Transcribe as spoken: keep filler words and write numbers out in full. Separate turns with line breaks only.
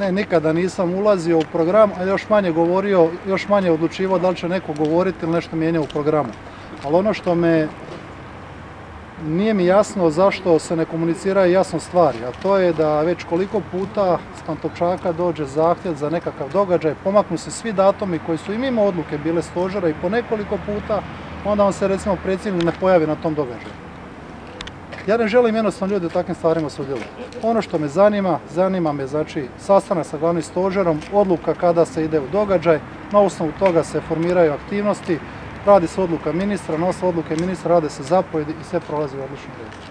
Ne, nikada nisam ulazio u program, a još manje govorio, još manje odlučivao da li će neko govoriti ili nešto mijenja u programu. Ali ono što me nije mi jasno zašto se ne komuniciraju jasno stvari, a to je da već koliko puta s Pantovčaka dođe zahtjev za nekakav događaj, pomaknu se svi datumi koji su i mimo odluke bile stožera i po nekoliko puta, onda vam se recimo predsjednik ne pojavi na tom događaju. Ja ne želim jednostavno ljudi u takvim stvarima sudjelovati. Ono što me zanima, zanima me znači sastanak sa glavnim stožerom, odluka kada se ide u događaj, na osnovu toga se formiraju aktivnosti, radi se odluka ministra, na osnovu odluke ministra rade se zapovjedi i sve prolazi u odličnom redu.